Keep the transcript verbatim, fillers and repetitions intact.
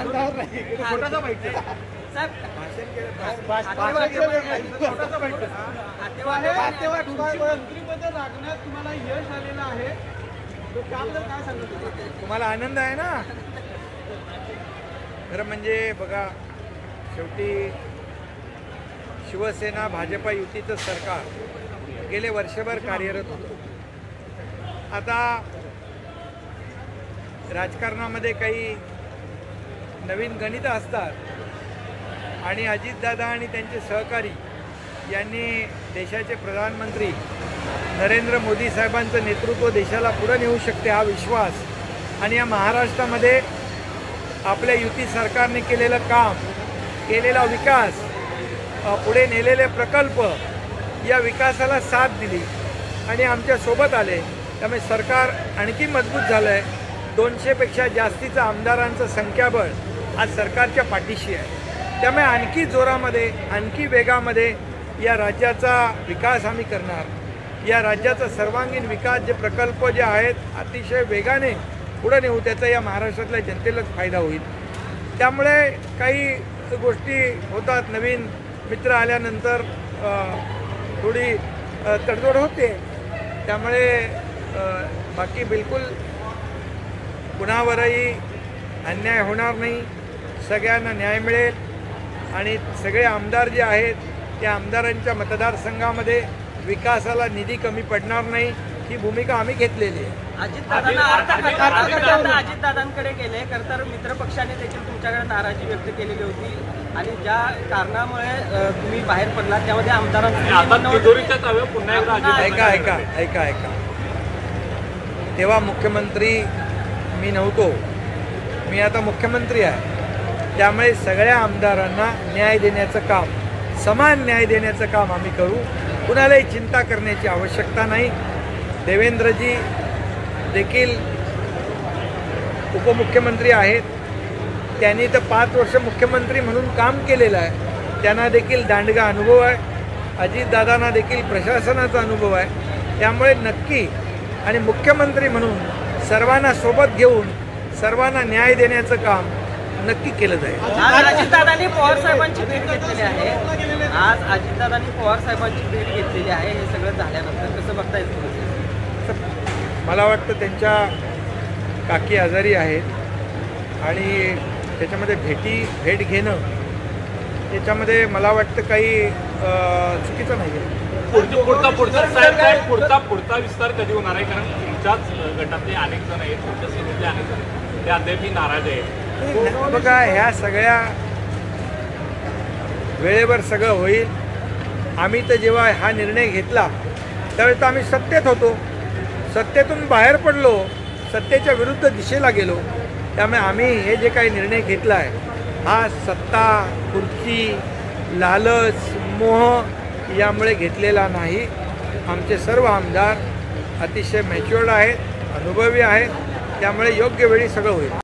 छोटासा बाईट साहेब मंत्रिपद लागण्यात तुम्हाला यश आलेलं आहे, त्याबद्दल काय सांगतो? तुम्हाला आनंद आहे ना? खरं म्हणजे बघा, शेवटी शिवसेना भाजपा युतीचं सरकार गेले वर्षभर कार्यरत होतं. आता राजकारणामध्ये काही नवीन गणितं असतात आणि अजितदादा आणि त्यांचे सहकारी यांनी देशाचे प्रधानमंत्री नरेंद्र मोदी साहेबांचं नेतृत्व देशाला पुढे नेऊ शकते हा विश्वास आणि या महाराष्ट्रामध्ये आपल्या युती सरकारने केलेलं काम, केलेला विकास, पुढे नेलेले प्रकल्प या विकासाला साथ दिली आणि आमच्या सोबत आले. त्यामुळे सरकार आणखी मजबूत झालं आहे. दोनशेपेक्षा जास्तीचं आमदारांचं संख्याबळ आज सरकारच्या पाठीशी आहे. त्यामुळे आणखी जोरामध्ये, आणखी वेगामध्ये या राज्याचा विकास आम्ही करणार. या राज्याचा सर्वांगीण विकास, जे प्रकल्प जे आहेत अतिशय वेगाने पुढे नेऊ, त्याचा या महाराष्ट्रातल्या जनतेलाच फायदा होईल. त्यामुळे काही गोष्टी होतात, नवीन मित्र आल्यानंतर थोडी तडजोड होते. त्यामुळे बाकी बिलकुल कुणावरही अन्याय होणार नाही, सगळ्यांना न्याय मिळेल आणि सगळे आमदार जे आहेत त्या आमदारांच्या मतदारसंघामध्ये विकासाला निधी कमी पडणार नाही, ही भूमिका आम्ही घेतलेली आहे. अजितदादांना अजितदादांकडे गेले खरं तर मित्रपक्षाने देखील तुमच्याकडे नाराजी व्यक्त केलेली होती आणि ज्या कारणामुळे तुम्ही बाहेर पडला त्यामध्ये आमदारांना ऐका ऐका ऐका ऐका तेव्हा मुख्यमंत्री मी नव्हतो, मी आता मुख्यमंत्री आहे. त्यामुळे सगळ्या आमदारांना न्याय देण्याचं काम, समान न्याय देण्याचं काम आम्ही करू. कुणालाही चिंता करण्याची आवश्यकता नाही. देवेंद्रजी देखील उपमुख्यमंत्री आहेत, त्यांनी तर पाच वर्ष मुख्यमंत्री म्हणून काम केलेलं आहे, त्यांना देखील दांडगा अनुभव आहे. अजितदादांना देखील प्रशासनाचा अनुभव आहे. त्यामुळे नक्की आणि मुख्यमंत्री म्हणून सर्वांना सोबत घेऊन सर्वांना न्याय देण्याचं काम नक्की केलं जाईल. आज अजितदादांनी पवार साहेबांची भेट घेतलेली आहे. आज अजितदादांनी पवार साहेबांची भेट घेतलेली आहे. हे सगळं झाल्यानंतर कसं बघता येईल? मला वाटतं त्यांच्या काकी आजारी आहेत आणि त्याच्यामध्ये भेटी भेट घेणं त्याच्यामध्ये मला वाटतं काही चुकीचं नाही आहे. पुढचा पुढचा साहेब काय पुढचा पुढचा विस्तार कधी होणार आहे? कारण तुमच्याच गटातले अनेक जण आहेत, तुमच्या सेनेतले अनेक जण ते अद्यापही नाराज आहेत. बघा, ह्या सगळ्या वेळेवर सगळं होईल. आम्ही तर जेव्हा हा निर्णय घेतला त्यावेळेस तर आम्ही सत्तेत होतो, सत्तेतून बाहेर पडलो, सत्तेच्या विरुद्ध दिशेला गेलो. त्यामुळे आम्ही हे जे काही निर्णय घेतला आहे हा सत्ता, खुर्ची, लालच, मोह यामुळे घेतलेला नाही. आमचे सर्व आमदार अतिशय मॅच्युअर्ड आहेत, अनुभवी आहेत. त्यामुळे योग्य वेळी सगळं होईल.